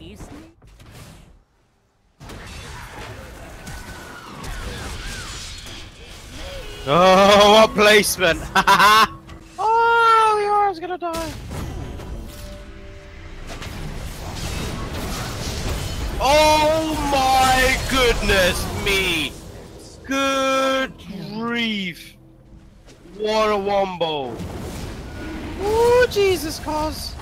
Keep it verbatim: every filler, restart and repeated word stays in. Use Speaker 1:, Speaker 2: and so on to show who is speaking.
Speaker 1: Oh, what placement! Oh, the aura's gonna die. Oh my goodness me! Good grief! What a wombo! Oh Jesus, cuz!